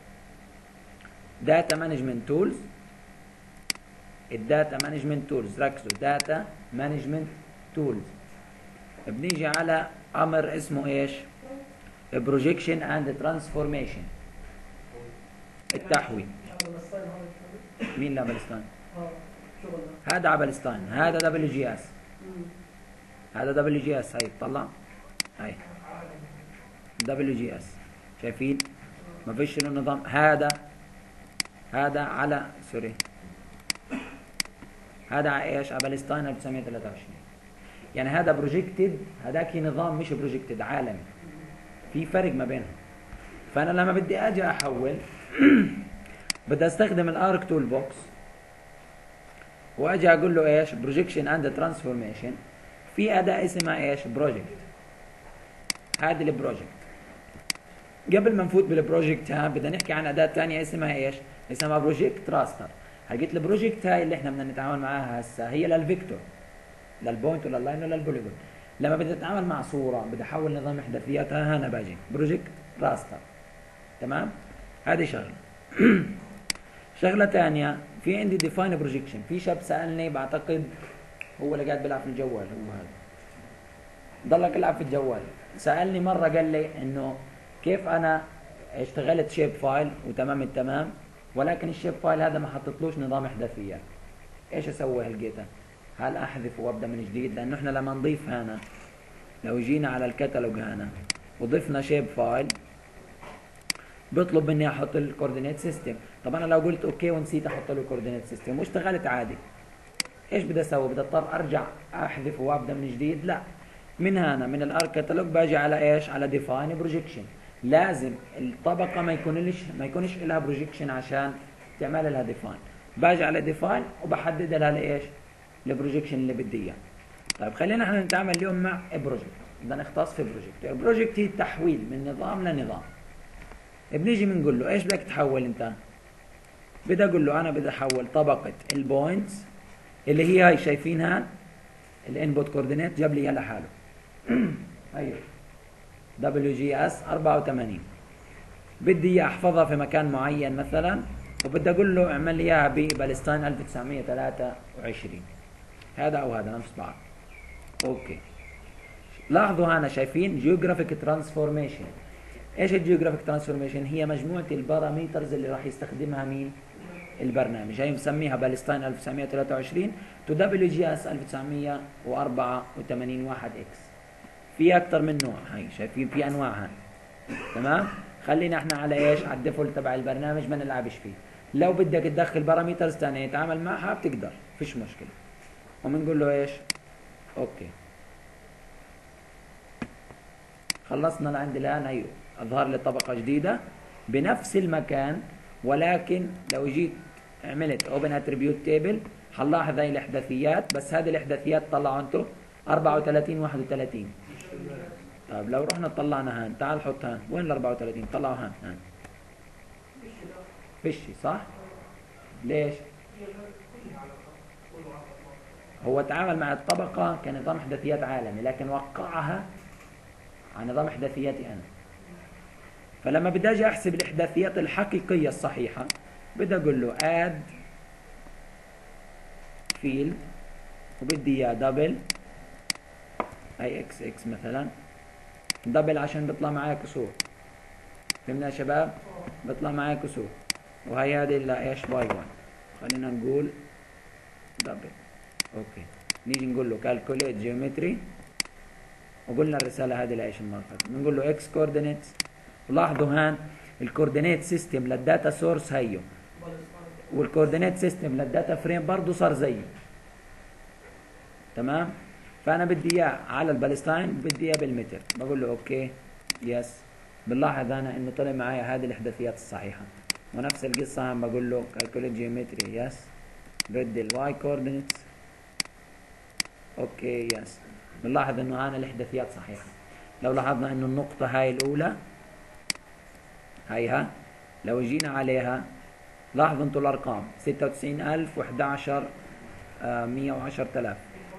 داتا مانجمنت تولز. الداتا مانجمنت تولز، ركزوا، داتا مانجمنت تولز. بنيجي على امر اسمه ايش؟ بروجيكشن اند ترانسفورميشن، التحويل. مين لا بالستاين؟ هذا على بالستاين، هذا دبليو جي اس، هذا دبليو جي اس. هاي طلع، هاي دبليو جي اس، شايفين؟ ما فيش له نظام. هذا هذا على سوري، هذا على ايش؟ على بالستاين ألف وتسعمية وثلاثة وعشرين. يعني هذا بروجكتد، هذاك نظام مش بروجكتد، عالمي. في فرق ما بينهم. فانا لما بدي اجي احول بدي استخدم الارك تول بوكس، واجي اقول له ايش؟ بروجيكشن اند ترانسفورميشن. في اداه اسمها ايش؟ بروجكت. هذه البروجكت. قبل ما نفوت بالبروجكت ها بدنا نحكي عن اداه ثانيه اسمها ايش؟ اسمها بروجكت راستر. حقيقه البروجكت هاي اللي احنا بدنا نتعامل معاها هسه هي للفيكتور، للبوينت ولا اللاين ولا البوليجون. لما بدي اتعامل مع صوره بدي احول نظام احداثياتها، هنا باجي بروجكت راستر. تمام؟ هذه شغله. شغله ثانيه، في عندي ديفاين بروجيكشن. في شاب سالني، بعتقد هو اللي قاعد بيلعب في الجوال، هو هذا ضلك يلعب في الجوال. سالني مره قال لي انه كيف انا اشتغلت شيب فايل وتمام التمام، ولكن الشيب فايل هذا ما حطيتلوش نظام احداثيات. ايش اسوي هلقيته؟ هل احذف وابدا من جديد؟ لانه احنا لما نضيف هنا، لو جينا على الكتالوج هنا وضفنا شيب فايل بيطلب مني احط الكوردينيت سيستم. طب انا لو قلت اوكي ونسيت احط له الكوردينيت سيستم واشتغلت عادي، ايش بدي اسوي؟ بدي اضطر ارجع احذف وابدا من جديد؟ لا. من هنا من الارك كتالوج باجي على ايش؟ على ديفاين بروجيكشن. لازم الطبقه ما يكونلش ما يكونش لها بروجيكشن عشان تعمل لها ديفاين. باجي على ديفاين وبحدد لها لايش؟ البروجيكشن اللي بدي اياه. طيب خلينا احنا نتعامل اليوم مع بروجكت، بدنا نختص في بروجكت. البروجكت هي التحويل من نظام لنظام. بنيجي بنقول له ايش بدك تحول انت؟ بدي اقول له انا بدي احول طبقه البوينتس اللي هي هاي شايفينها الانبوت كوردينيت، جاب لي اياها لحاله. ايوه دبليو جي اس أربعة وثمانين. بدي اياها احفظها في مكان معين مثلا، وبدي اقول له اعمل لي اياها ببالستاين ألف وتسعمية وثلاثة وعشرين. هذا او هذا نفس بعض. اوكي. لاحظوا هنا شايفين جيوغرافيك ترانسفورميشن. ايش الجيوغرافيك ترانسفورميشن؟ هي مجموعه البارامترز اللي راح يستخدمها مين؟ البرنامج. هي مسميها بالستاين ألف وتسعمية وثلاثة وعشرين تو دبليو جي اس ألف وتسعمية وأربعة وثمانين واحد اكس. في اكثر من نوع، هي شايفين في انواعها. تمام؟ خلينا احنا على ايش؟ على الديفولت تبع البرنامج، ما نلعبش فيه. لو بدك تدخل بارامترز ثانيه يتعامل معها بتقدر، فيش مشكله. وبنقول له ايش؟ اوكي. خلصنا لعند الان. ايوه اظهر لي طبقه جديده بنفس المكان، ولكن لو جيت عملت اوبن اتريبيوت تيبل حنلاحظ هاي الاحداثيات، بس هذه الاحداثيات طلعوا انتم أربعة وثلاثين واحد وثلاثين. طيب لو رحنا طلعنا هان، تعال حط هان، وين ال أربعة وثلاثين؟ طلعوا هان هان. فيشي صح؟ ليش؟ هو تعامل مع الطبقة كنظام احداثيات عالمي، لكن وقعها على نظام احداثياتي انا. فلما بدي اجي احسب الاحداثيات الحقيقيه الصحيحه بدي اقول له اد فيلد، وبدي اياه دبل اي اكس اكس مثلا، دبل عشان بيطلع معايا كسور. فهمنا يا شباب؟ بيطلع معايا كسور. وهي هذه اللي ايش؟ باي واحد. خلينا نقول دبل. اوكي. نيجي نقول له كالكوليت جيومتري، وقلنا الرساله هذه لايش المره؟ بنقول له اكس كوردينيتس. ولاحظوا هان الكوردينيت سيستم للداتا سورس هيو، والكوردينيت سيستم للداتا فريم برضه صار زيه. تمام؟ فانا بدي اياه على البالستاين، بدي اياه بالمتر، بقول له اوكي يس. بنلاحظ انا انه طلع معي هذه الاحداثيات الصحيحه. ونفس القصه هم بقول له كالكوليت جيومتري يس، بدي الواي كوردينيتس اوكي يس. بنلاحظ انه انا الاحداثيات صحيحه. لو لاحظنا انه النقطه هاي الاولى هيها، لو جينا عليها لاحظوا انتوا الارقام ستة وتسعين ألف وإحدى عشر مية وعشرة آلاف.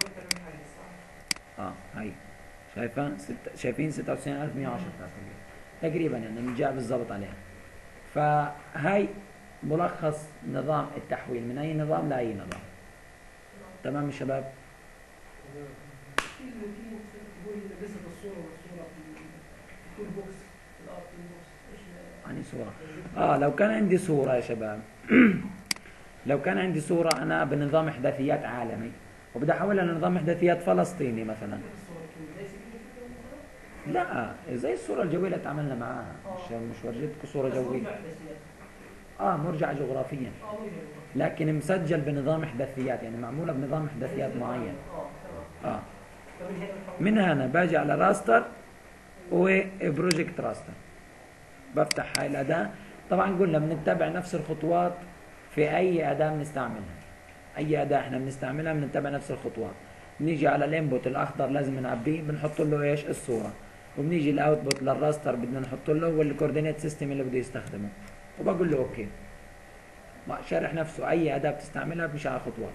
اه هي شايفه ست... شايفين ستة وتسعين ألف ومية وعشرة آلاف تقريبا، يعني بنجاوب بالضبط عليها. فهي ملخص نظام التحويل من اي نظام لاي نظام. تمام يا شباب؟ في في تقول قصه الصوره والصوره في التول بوكس، في الارك تول بوكس، ايش يعني صورة اه لو كان عندي صورة يا شباب لو كان عندي صورة انا بنظام احداثيات عالمي وبدي احولها لنظام احداثيات فلسطيني مثلا. لا زي الصورة الجوية اللي تعاملنا معاها، مش مش ورجيتكم صورة جوية. اه مرجعة جغرافيا، لكن مسجل بنظام احداثيات، يعني معمولة بنظام احداثيات معين. اه من هنا باجي على راستر وبروجكت راستر، بفتح هاي الأداة. طبعا قلنا بنتبع نفس الخطوات في أي أداة بنستعملها، أي أداة احنا بنستعملها بنتبع نفس الخطوات. بنيجي على الانبوت الأخضر لازم نعبيه، بنحط له ايش؟ الصورة. وبنيجي الاوتبوت للراستر بدنا نحط له والكوردينيت سيستم اللي بده يستخدمه، وبقول له اوكي. شارح نفسه أي أداة بتستعملها بمشي على خطوات.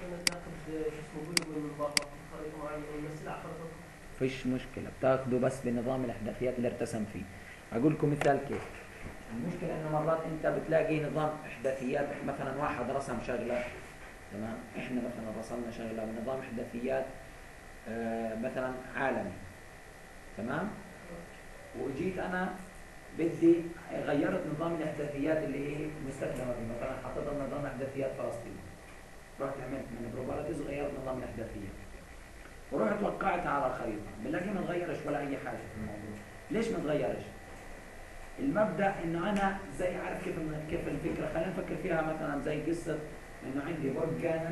فيش مشكلة، بتاخده بس بنظام الإحداثيات اللي ارتسم فيه. أقول لكم مثال كيف. المشكلة إنه مرات أنت بتلاقي نظام إحداثيات، مثلا واحد رسم شغلة، تمام؟ إحنا مثلا رسمنا شغلة بنظام إحداثيات آه مثلا عالمي، تمام؟ وجيت أنا بدي غيرت نظام الإحداثيات اللي هي مستخدمة فيه، مثلا حطيت نظام إحداثيات فلسطين، رحت عملت من بروبابيلتيز غيرت نظام الإحداثيات، ورحت وقعتها على الخريطة، بنلاقي ما تغيرش ولا أي حاجة في الموضوع. ليش ما تغيرش؟ المبدأ إنه أنا زي عارف كيف كيف الفكرة، خلينا نفكر فيها مثلا زي قصة إنه عندي برجانة،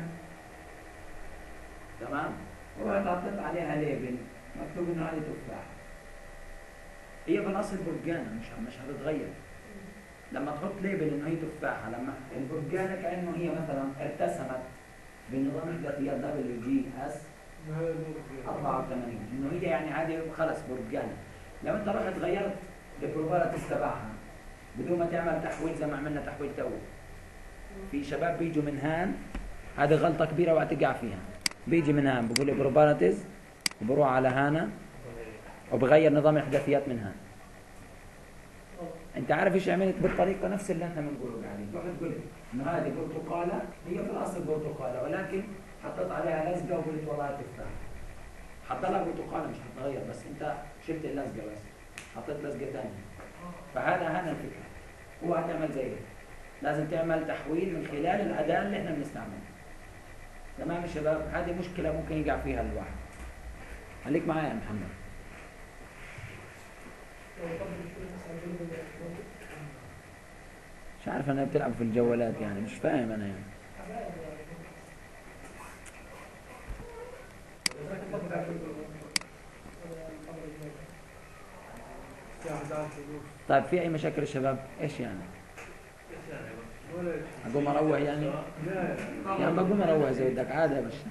تمام؟ ورحت حطيت عليها ليبل مكتوب إنه هذه تفاحة. هي بالأصل برجانة، مش مش هتتغير. لما تحط ليبل إنه هي تفاحة، لما البرجانة كأنه هي مثلا ارتسمت بنظام إحداثيات دبليو جي إس أربعة وثمانين، إنه هي يعني عادي خلص برجانة. لو أنت رحت غيرت البروبابيلتيز تبعها بدون ما تعمل تحويل زي ما عملنا تحويل تو، في شباب بيجوا من هان، هذه غلطة كبيرة وهتقع فيها. بيجي من هان بقول بروبابيلتيز وبروح على هانا وبغير نظام الإحداثيات من هان. انت عارف ايش عملت؟ بالطريقه نفس اللي احنا بنقوله قاعدين، رحت قلت انه هذه برتقاله، هي في الاصل برتقاله ولكن حطيت عليها لزقه وقلت والله تفاح. حط لها برتقاله مش هتغير، بس انت شلت اللزقه بس حطيت لزقه ثانيه. فهذا هذا الفكره. هو هتعمل زي كده، لازم تعمل تحويل من خلال الاداه اللي احنا بنستعملها. تمام يا شباب؟ هذه مشكله ممكن يقع فيها الواحد. خليك معايا يا محمد. مش عارف انا بتلعب في الجوالات يعني، مش فاهم انا يعني. طيب في اي مشاكل يا شباب؟ ايش يعني؟ اقوم اروح يعني؟ يعني بقوم اروح زي بدك عادي يا باشا.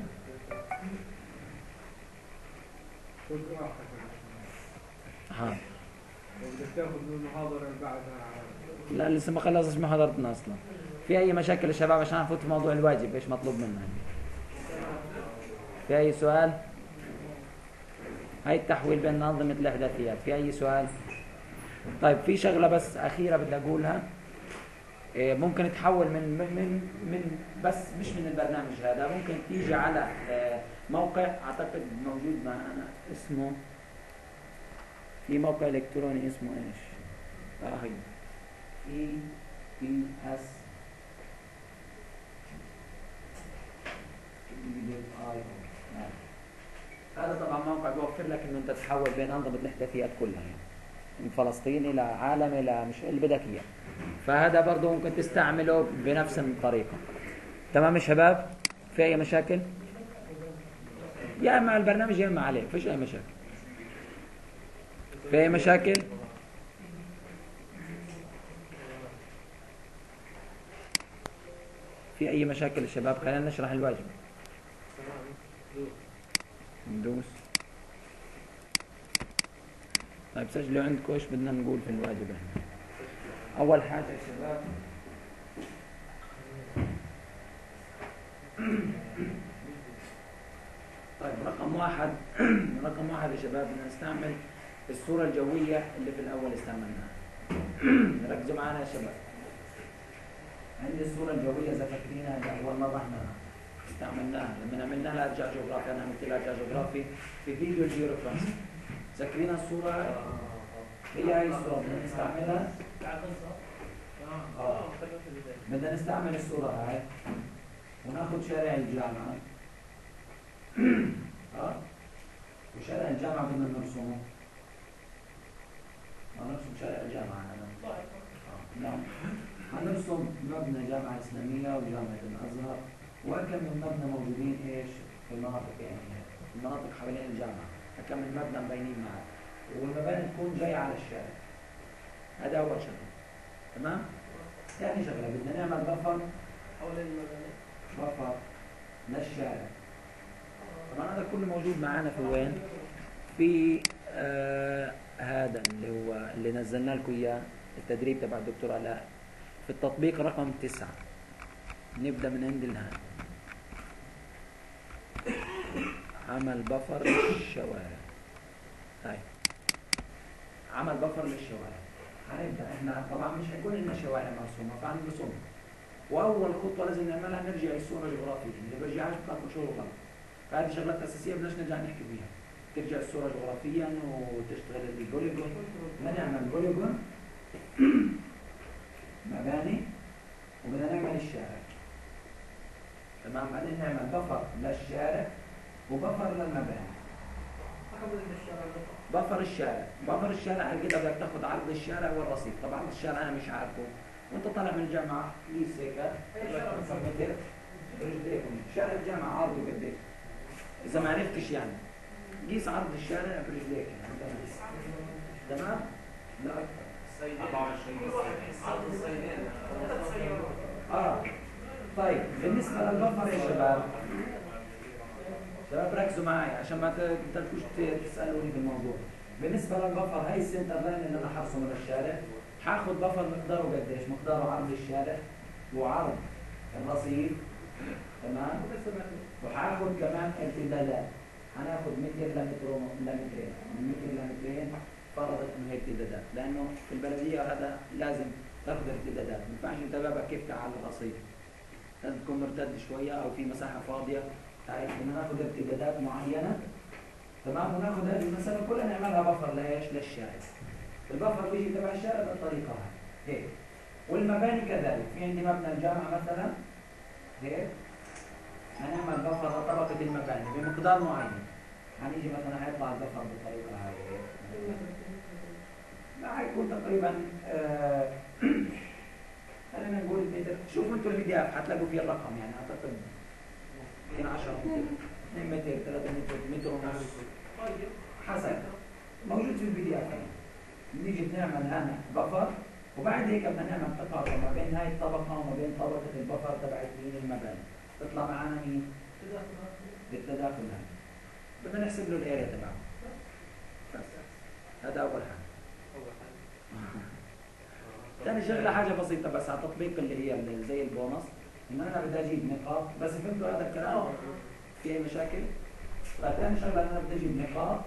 ها بدك تاخذ المحاضرة بعدها؟ لا لسه ما خلصش محاضرتنا اصلا. في اي مشاكل يا شباب عشان نفوت في موضوع الواجب ايش مطلوب منا؟ في اي سؤال؟ هاي التحويل بين أنظمة الإحداثيات. في أي سؤال؟ طيب في شغلة بس أخيرة بدي أقولها. ممكن تحول من من من بس مش من البرنامج هذا، ممكن تيجي على موقع أعتقد موجود معنا اسمه، في موقع إلكتروني اسمه إيش؟ آه هي إي بي إس هذا طبعا موقع بيوفر لك إنه أنت تحول بين أنظمة الإحداثيات كلها يعني. من فلسطين الى عالم الى مش اللي بدك اياه. فهذا برضه ممكن تستعمله بنفس الطريقه. تمام يا شباب؟ في اي مشاكل؟ يا اما على البرنامج يا اما عليه، فيش اي مشاكل. في اي مشاكل؟ في اي مشاكل يا شباب؟ خلينا نشرح الواجب. ندوس. طيب سجلوا عندكم ايش بدنا نقول في الواجب هنا. اول حاجه يا شباب طيب رقم واحد رقم واحد يا شباب بدنا نستعمل الصوره الجويه اللي في الاول استعملناها. ركزوا معنا يا شباب. عندي الصوره الجويه اذا فاكرينها اللي اول مره احنا استعملناها لما عملنا لها ارجاع جغرافي. انا عملت لها ارجاع جغرافي في فيديو الجيرو ترانس. ذاكرين الصوره؟ هي هاي الصوره بدنا نستعملها. اه بدنا نستعمل الصوره هاي وناخذ شارع الجامعه. اه وشارع الجامعه بدنا نرسمه. نرسم شارع الجامعه انا. اه نعم. هنرسم مبنى جامعه اسلاميه وجامعه الازهر وكم من مبنى موجودين ايش في المناطق، يعني في المناطق حوالين الجامعه. كم من مبنى مبينين معك والمباني تكون جايه على الشارع. هذا اول شغله. تمام؟ ثاني شغله بدنا نعمل بفر حوالين المباني. بفر للشارع. طبعا هذا كله موجود معنا في وين؟ في آه هذا اللي هو اللي نزلنا لكم اياه التدريب تبع الدكتور علاء في التطبيق رقم تسعة. نبدا من عند الهان. عمل بفر للشوارع. هاي عمل بفر للشوارع. هنبدا احنا طبعا مش هيكون لنا شوارع مرسومه فهنرسمها. واول خطوه لازم نعملها نرجع للصوره الجغرافيه، اللي برجعهاش بتاكل شغل غلط. فهذه شغلات اساسيه بدناش نرجع نحكي فيها. ترجع الصوره جغرافيا وتشتغل البوليجون. بدنا نعمل بوليجون مباني وبدنا نعمل الشارع. تمام؟ بعدين نعمل بفر للشارع وبفر للمباني. بفر الشارع، بفر الشارع هل كده بدك تاخذ عرض الشارع والرصيف. طبعا عرض الشارع انا مش عارفه وانت طالع من الجامعه قيس هيك برجليكم شارع الجامعه عرضه قديش؟ اذا ما عرفتش يعني قيس عرض الشارع برجليك يعني. تمام؟ لا اكثر. أربعة وعشرين عرض الصيدين. اه طيب بالنسبه للبفر يا شباب شباب ركزوا معي عشان ما تقدروش تسالوني في الموضوع. بالنسبه للبفر هاي السنتر لاين اللي انا حرسمه للشارع حاخذ بفر مقداره قديش؟ مقداره عرض الشارع وعرض الرصيف. تمام؟ وحاخذ كمان امتدادات. هناخذ متر لمتر لمترين من متر لمترين. فرضت انه هي امتدادات لانه في البلديه هذا لازم تاخذ امتدادات. ما ينفعش انت بابك يفتح على الرصيف. لازم تكون مرتد شويه او في مساحه فاضيه. هاي بدنا ناخذ امتدادات معينه. تمام؟ وناخذ هذه المسافه كلها نعملها بفر ليش؟ للشارع. البفر بيجي تبع الشارع بالطريقه هاي هيك. والمباني كذلك. في عندي مبنى الجامعه مثلا هيك هنعمل بفر لطبقه المباني بمقدار معين. هنيجي مثلا حيطلع البفر بالطريقه هاي هيك. لا حيكون تقريبا آه خلينا نقول متر. شوفوا انتم البي دي اف حتلاقوا فيه الرقم يعني اعتقد يمكن عشرة متر اثنين متر ثلاثة متر متر ونص حسب موجود في البي دي اف. بنيجي بنعمل هنا بفر وبعد هيك بدنا نعمل تقاطع ما بين هاي الطبقه وما بين طبقه البفر تبعت مين المباني. تطلع معنا مين؟ بالتداخل هاي. بدنا نحسب له الاريا تبعه. بس هذا اول حاجه. ثاني شغله حاجه بسيطه بس على التطبيق اللي هي اللي زي البونص ان انا بدي اجيب نقاط. بس فهمتوا هذا الكلام؟ في اي مشاكل؟ طيب ثاني شغله انا بدي اجيب نقاط.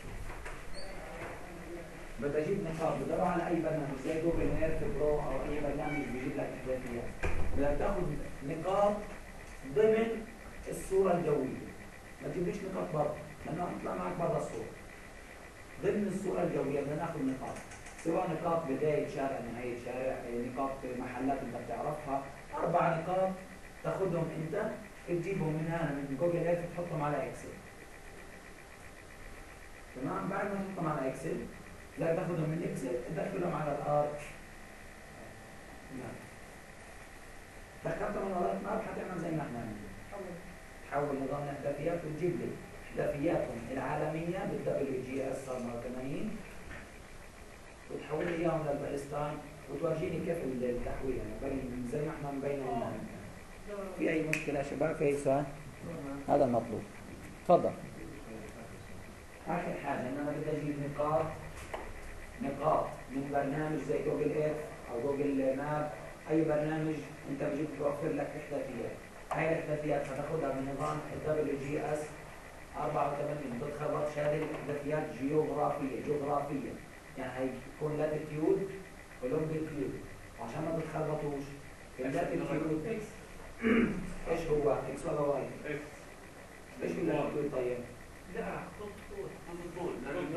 بدي اجيب نقاط بدور على اي برنامج زي جوجل ايرث برو او اي برنامج بيجيب لك احداثيات. بدك تاخذ نقاط ضمن الصوره الجويه. ما تجيبليش نقاط برا لانه هتطلع معك برا الصوره. ضمن الصوره الجويه بدنا ناخذ نقاط. سواء نقاط بداية شارع نهاية شارع، نقاط محلات انت بتعرفها، أربع نقاط تاخذهم انت تجيبهم من هنا من جوجل ايرث تحطهم على اكسل. تمام؟ بعد ما تحطهم على اكسل لا تاخذهم من الاكسل تدخلهم على الارك ماب. دخلتهم على الارك ماب حتعمل زي ما احنا عملنا. تحول نظام الاحداثيات وتجيب لي احداثياتهم العالميه بالدبليو جي اس أربعة وثمانين وتحول لي اياهم للبالستاين وتورجيني كيف التحويل يعني زي ما احنا مبينين. في اي مشكله يا شباب؟ في اي سؤال؟ هذا المطلوب. تفضل. اخر حاجه ان انا بدي اجيب نقاط نقاط من برنامج زي جوجل ايرث او جوجل ماب، اي برنامج انت بجيب توفر لك احداثيات. هاي الاحداثيات هتاخذها من نظام الدبليو جي اس أربعة وثمانين، ما تتخبطش. هذه الاحداثيات جيوغرافيه جغرافيه يعني هيكون لاتيتيود ولونجيتيود، عشان ما تتخبطوش. اللاتيتيود اكس ايش هو؟ اكس ولا واي؟ اكس. ايش اللاتيتيود طيب؟ لا خط طول خط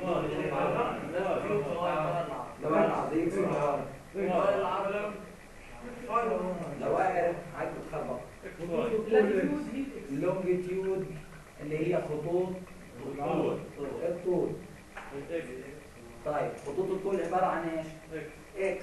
طول دوائر العرضية اكس ولا العرض دوائر هاي بتتخبط. اللونجيتيود اللي هي خطوط الطول. طيب خطوط الطول عبارة عن ايش؟ اكس.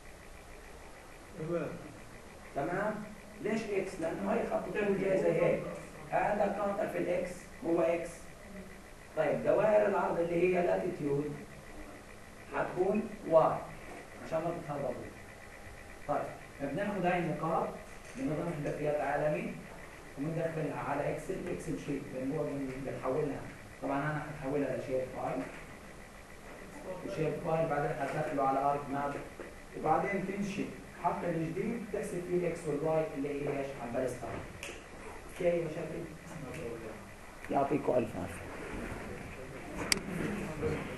تمام؟ ليش اكس؟ لانه هي خط الطول جاي زي هيك. هذا كاونتر في الاكس هو اكس. طيب دوائر العرض اللي هي لاتيتيود هتكون واي عشان ما تتخبطوا. طيب بناخذ هاي النقاط بنظام احداثيات عالمي وبندخلها على اكسل اكسل شيت اللي هو بنحولها. طبعا انا هحولها لشيب فايل وشيب فايل بعدين هدخله على ارك ماب وبعدين تنشئ حق الجديد تحسب فيه الاكس والواي اللي هي ايش؟ على البالستاين. في اي مشاكل؟ يعطيكم الف عافيه.